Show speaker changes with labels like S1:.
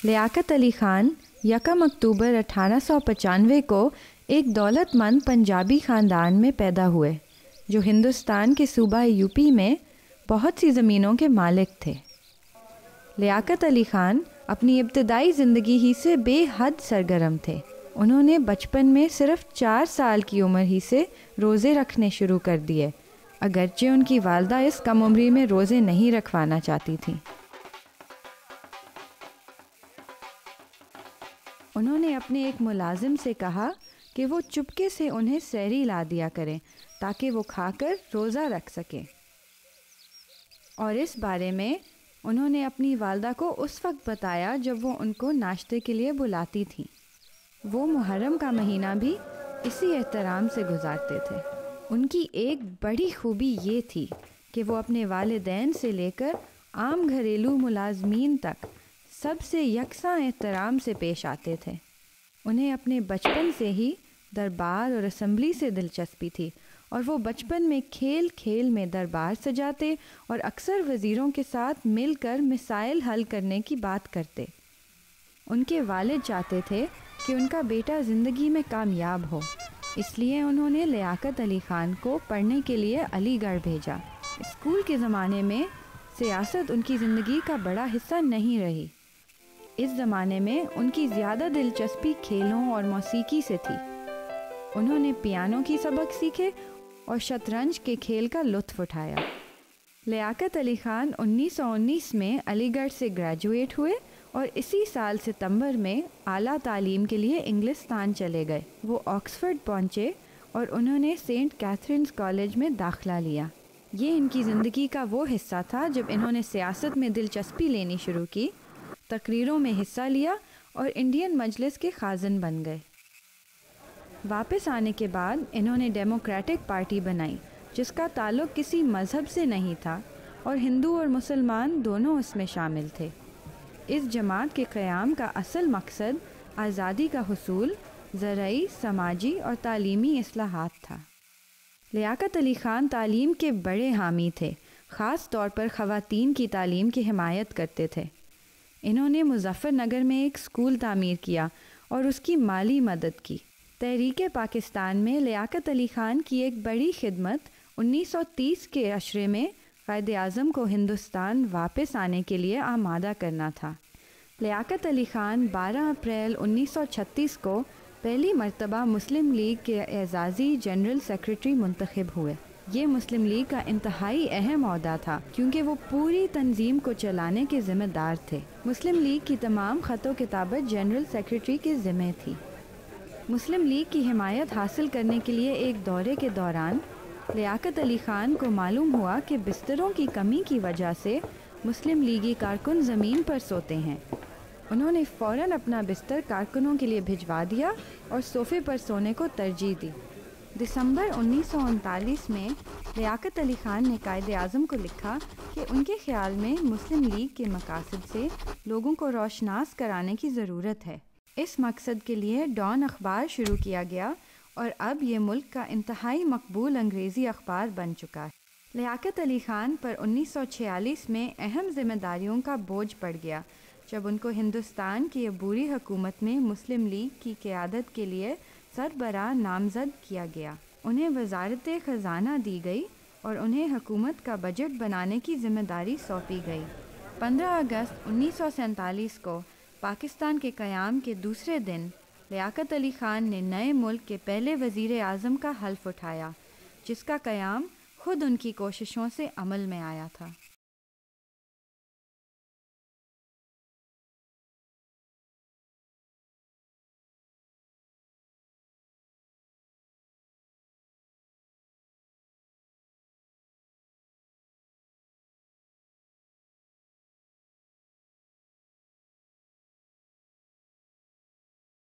S1: लियाकत अली खान 1 अक्टूबर 1895 को एक दौलतमंद पंजाबी ख़ानदान में पैदा हुए जो हिंदुस्तान के सूबा यूपी में बहुत सी ज़मीनों के मालिक थे। लियाकत अली खान अपनी इब्तदाई ज़िंदगी ही से बेहद सरगर्म थे। उन्होंने बचपन में सिर्फ 4 साल की उम्र ही से रोज़े रखने शुरू कर दिए, अगरचे उनकी वालदा इस कम उम्री में रोज़े नहीं रखवाना चाहती थीं। उन्होंने अपने एक मुलाजिम से कहा कि वो चुपके से उन्हें सहरी ला दिया करें ताकि वो खाकर रोज़ा रख सकें, और इस बारे में उन्होंने अपनी वालदा को उस वक्त बताया जब वो उनको नाश्ते के लिए बुलाती थीं। वो मुहर्रम का महीना भी इसी एहतराम से गुजारते थे। उनकी एक बड़ी खूबी ये थी कि वो अपने वालिदैन से लेकर आम घरेलू मुलाजमीन तक सबसे यकसां एहतराम से पेश आते थे। उन्हें अपने बचपन से ही दरबार और असम्बली से दिलचस्पी थी और वो बचपन में खेल खेल में दरबार सजाते और अक्सर वज़ीरों के साथ मिलकर मिसाइल हल करने की बात करते। उनके वालिद चाहते थे कि उनका बेटा ज़िंदगी में कामयाब हो, इसलिए उन्होंने लियाकत अली ख़ान को पढ़ने के लिए अलीगढ़ भेजा। स्कूल के ज़माने में सियासत उनकी ज़िंदगी का बड़ा हिस्सा नहीं रही। इस ज़माने में उनकी ज़्यादा दिलचस्पी खेलों और मौसीकी से थी। उन्होंने पियानो की सबक सीखे और शतरंज के खेल का लुत्फ़ उठाया। लियाकत अली ख़ान 1919 में अलीगढ़ से ग्रेजुएट हुए और इसी साल सितंबर में आला तालीम के लिए इंग्लिस्तान चले गए। वो ऑक्सफोर्ड पहुँचे और उन्होंने सेंट कैथरीन्स कॉलेज में दाखिला लिया। ये इनकी ज़िंदगी का वो हिस्सा था जब इन्होंने सियासत में दिलचस्पी लेनी शुरू की, तकरीरों में हिस्सा लिया और इंडियन मजलिस के खाज़न बन गए। वापस आने के बाद इन्होंने डेमोक्रेटिक पार्टी बनाई जिसका ताल्लुक़ किसी मज़हब से नहीं था और हिंदू और मुसलमान दोनों उसमें शामिल थे। इस जमात के क़याम का असल मकसद आज़ादी का हुसूल, ज़रई, समाजी और तालीमी इस्लाहात था। लियाकत अली ख़ान तालीम के बड़े हामी थे, ख़ास तौर पर ख़वातीन की तालीम की हिमायत करते थे। इन्होंने मुज़फ़्फ़रनगर में एक स्कूल तामीर किया और उसकी माली मदद की। तहरीक पाकिस्तान में लियाकत अली ख़ान की एक बड़ी खिदमत 1930 के अशरे में क़ायद-ए-आज़म को हिंदुस्तान वापस आने के लिए आमादा करना था। लियाकत अली ख़ान 12 अप्रैल 1936 को पहली मर्तबा मुस्लिम लीग के एजाज़ी जनरल सेक्रेटरी मुंतखब हुए। ये मुस्लिम लीग का इंतहाई अहम ओहदा था क्योंकि वो पूरी तंजीम को चलाने के ज़िम्मेदार थे। मुस्लिम लीग की तमाम ख़तो किताबत जनरल सेक्रेटरी के ज़िम्मे थी। मुस्लिम लीग की हिमायत हासिल करने के लिए एक दौरे के दौरान लियाकत अली ख़ान को मालूम हुआ कि बिस्तरों की कमी की वजह से मुस्लिम लीगी कारकुन ज़मीन पर सोते हैं। उन्होंने फ़ौरन अपना बिस्तर कारकुनों के लिए भिजवा दिया और सोफ़े पर सोने को तरजीह दी। दिसंबर 1939 में लियाकत अली ख़ान ने क़ायद-ए-आज़म को लिखा कि उनके ख़्याल में मुस्लिम लीग के मकासद से लोगों को रोशनास कराने की ज़रूरत है। इस मकसद के लिए डॉन अखबार शुरू किया गया और अब ये मुल्क का इंतहाई मकबूल अंग्रेज़ी अखबार बन चुका है। लियाकत अली ख़ान पर 1946 में अहम ज़िम्मेदारियों का बोझ पड़ गया जब उनको हिंदुस्तान की अबूरी हुकूमत में मुस्लिम लीग की क़यादत के लिए सरबराह नामज़द किया गया। उन्हें वज़ारत ख़ज़ाना दी गई और उन्हें हुकूमत का बजट बनाने की ज़िम्मेदारी सौंपी गई। 15 अगस्त 1947 को पाकिस्तान के क़याम के दूसरे दिन लियाकत अली ख़ान ने नए मुल्क के पहले वज़ीर आज़म का हल्फ़ उठाया जिसका क़याम खुद उनकी कोशिशों से अमल में आया था।